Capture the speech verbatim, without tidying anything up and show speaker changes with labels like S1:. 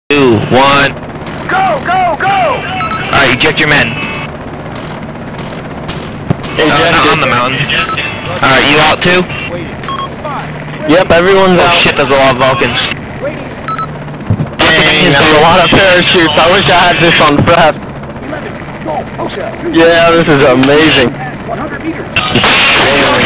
S1: two, one.
S2: Go, go, go!
S1: Alright, eject your men. No, not on the mountain. Alright, you out too?
S3: Yep, everyone's
S1: Oh
S3: out.
S1: shit, there's a lot of Vulcans.
S3: Dang, there's a lot of parachutes. I wish I had this on prep. Yeah, this is amazing.
S2: one hundred meters.
S3: Damn.